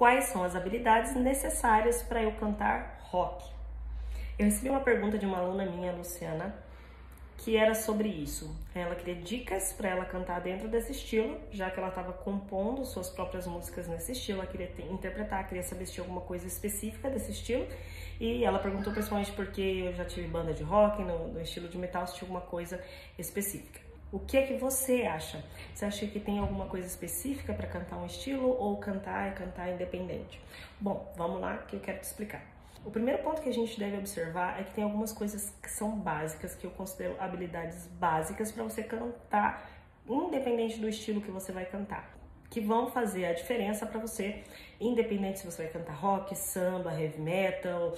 quais são as habilidades necessárias para eu cantar rock. Eu recebi uma pergunta de uma aluna minha, Luciana, que era sobre isso. Ela queria dicas para ela cantar dentro desse estilo, já que ela estava compondo suas próprias músicas nesse estilo, ela queria interpretar, queria saber se tinha alguma coisa específica desse estilo, e ela perguntou principalmente porque eu já tive banda de rock, no estilo de metal, se tinha alguma coisa específica. O que é que você acha? Você acha que tem alguma coisa específica para cantar um estilo ou cantar independente? Bom, vamos lá que eu quero te explicar. O primeiro ponto que a gente deve observar é que tem algumas coisas que são básicas, que eu considero habilidades básicas para você cantar, independente do estilo que você vai cantar, que vão fazer a diferença para você, independente se você vai cantar rock, samba, heavy metal,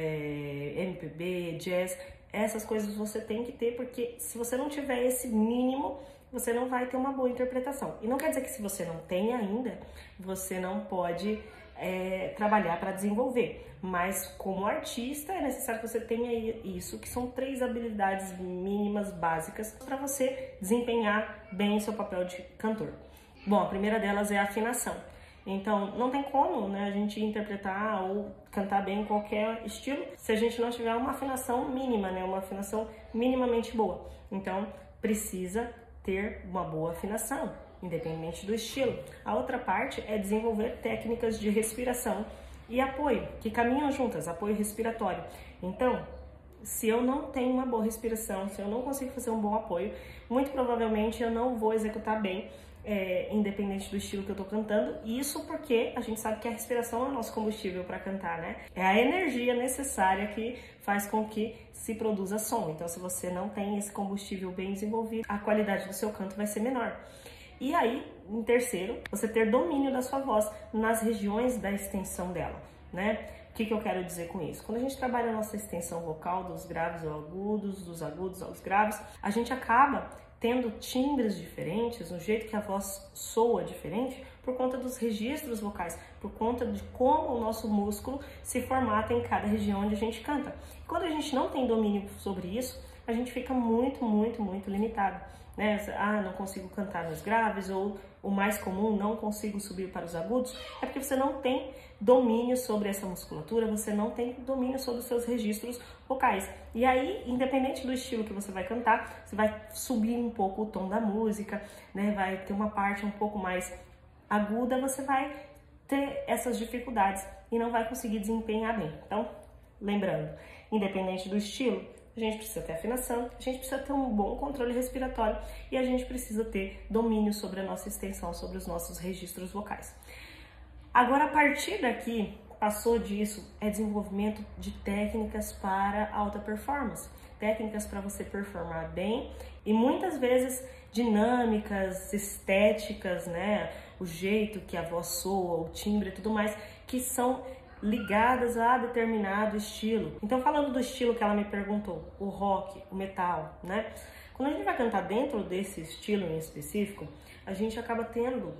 MPB, jazz. Essas coisas você tem que ter, porque se você não tiver esse mínimo, você não vai ter uma boa interpretação. E não quer dizer que se você não tem ainda, você não pode trabalhar para desenvolver, mas como artista é necessário que você tenha isso, que são 3 habilidades mínimas básicas para você desempenhar bem o seu papel de cantor. Bom, a primeira delas é a afinação. Então, não tem como, né, a gente interpretar ou cantar bem qualquer estilo se a gente não tiver uma afinação mínima, né, uma afinação minimamente boa. Então, precisa ter uma boa afinação, independente do estilo. A outra parte é desenvolver técnicas de respiração e apoio, que caminham juntas, apoio respiratório. Então, se eu não tenho uma boa respiração, se eu não consigo fazer um bom apoio, muito provavelmente eu não vou executar bem, independente do estilo que eu tô cantando. Isso porque a gente sabe que a respiração é o nosso combustível para cantar, né? É a energia necessária que faz com que se produza som. Então, se você não tem esse combustível bem desenvolvido, a qualidade do seu canto vai ser menor. E aí, em terceiro, você ter domínio da sua voz nas regiões da extensão dela, né? O que eu quero dizer com isso? Quando a gente trabalha a nossa extensão vocal, dos graves aos agudos, dos agudos aos graves, a gente acaba tendo timbres diferentes, no jeito que a voz soa diferente, por conta dos registros vocais, por conta de como o nosso músculo se formata em cada região onde a gente canta. E quando a gente não tem domínio sobre isso, a gente fica muito limitado, né? Não consigo cantar nos graves, ou o mais comum, não consigo subir para os agudos, é porque você não tem domínio sobre essa musculatura, você não tem domínio sobre os seus registros vocais. E aí, independente do estilo que você vai cantar, você vai subir um pouco o tom da música, né? Vai ter uma parte um pouco mais aguda, você vai ter essas dificuldades e não vai conseguir desempenhar bem. Então, lembrando, independente do estilo, a gente precisa ter afinação, a gente precisa ter um bom controle respiratório e a gente precisa ter domínio sobre a nossa extensão, sobre os nossos registros vocais. Agora, a partir daqui, passou disso, é desenvolvimento de técnicas para alta performance, técnicas para você performar bem e muitas vezes dinâmicas, estéticas, né? O jeito que a voz soa, o timbre e tudo mais, que são ligadas a determinado estilo. Então, falando do estilo que ela me perguntou, o rock, o metal, né? Quando a gente vai cantar dentro desse estilo em específico, a gente acaba tendo,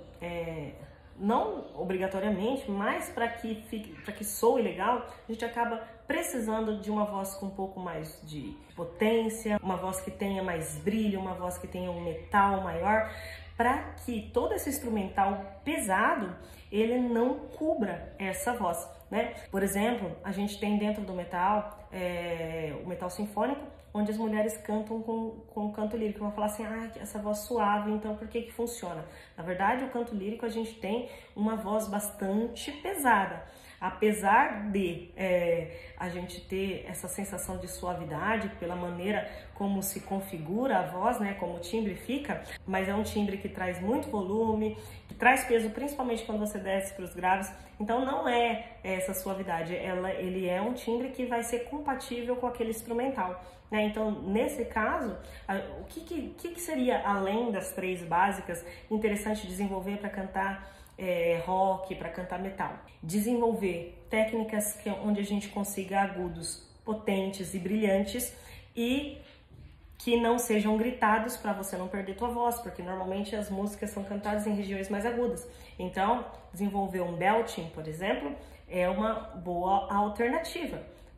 não obrigatoriamente, mas para que soe legal, a gente acaba precisando de uma voz com um pouco mais de potência, uma voz que tenha mais brilho, uma voz que tenha um metal maior, para que todo esse instrumental pesado, ele não cubra essa voz, né? Por exemplo, a gente tem dentro do metal, o metal sinfônico, onde as mulheres cantam com canto lírico. Vão falar assim, essa voz suave, então por que funciona? Na verdade, o canto lírico a gente tem uma voz bastante pesada. Apesar de a gente ter essa sensação de suavidade pela maneira como se configura a voz, né, como o timbre fica, mas é um timbre que traz muito volume, que traz peso, principalmente quando você desce para os graves. Então não é essa suavidade, ele é um timbre que vai ser compatível com aquele instrumental, né? Então, nesse caso, o que seria, além das 3 básicas, interessante desenvolver para cantar rock, para cantar metal? Desenvolver técnicas onde a gente consiga agudos potentes e brilhantes e que não sejam gritados para você não perder tua voz, porque normalmente as músicas são cantadas em regiões mais agudas. Então, desenvolver um belting, por exemplo, é uma boa alternativa,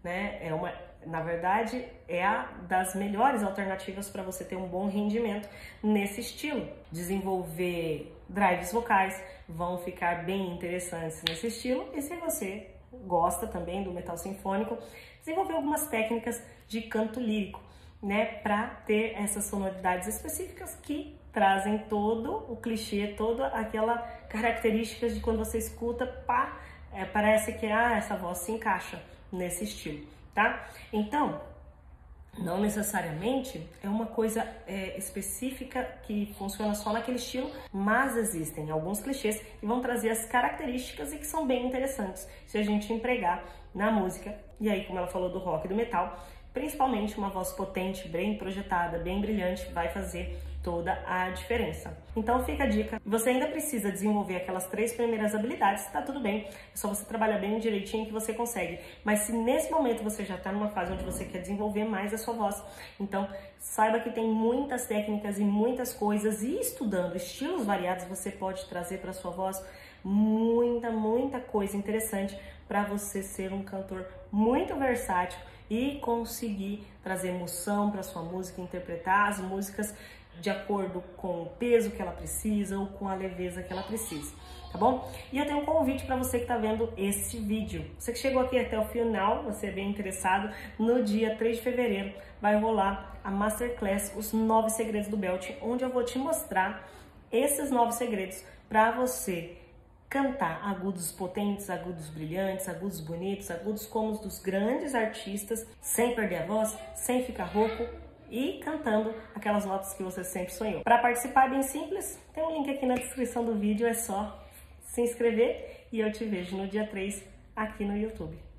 né? Na verdade, é a das melhores alternativas para você ter um bom rendimento nesse estilo. Desenvolver drives vocais vão ficar bem interessantes nesse estilo. E se você gosta também do metal sinfônico, desenvolver algumas técnicas de canto lírico, né? Para ter essas sonoridades específicas que trazem todo o clichê, toda aquela característica de quando você escuta, pá, parece que essa voz se encaixa nesse estilo, tá? Então, não necessariamente é uma coisa específica que funciona só naquele estilo, mas existem alguns clichês que vão trazer as características e que são bem interessantes se a gente empregar na música. E aí, como ela falou do rock e do metal, principalmente uma voz potente, bem projetada, bem brilhante, vai fazer toda a diferença. Então fica a dica, você ainda precisa desenvolver aquelas 3 primeiras habilidades, tá tudo bem, é só você trabalhar bem direitinho que você consegue. Mas se nesse momento você já tá numa fase onde você quer desenvolver mais a sua voz, então saiba que tem muitas técnicas e muitas coisas, e estudando estilos variados você pode trazer para sua voz muita coisa interessante para você ser um cantor muito versátil e conseguir trazer emoção para sua música, interpretar as músicas de acordo com o peso que ela precisa ou com a leveza que ela precisa, tá bom? E eu tenho um convite para você que está vendo esse vídeo. Você que chegou aqui até o final, você é bem interessado, no dia 3 de fevereiro vai rolar a Masterclass, os 9 segredos do Belt, onde eu vou te mostrar esses 9 segredos para você cantar agudos potentes, agudos brilhantes, agudos bonitos, agudos como os dos grandes artistas, sem perder a voz, sem ficar rouco e cantando aquelas notas que você sempre sonhou. Para participar é bem simples, tem um link aqui na descrição do vídeo, é só se inscrever e eu te vejo no dia 3 aqui no YouTube.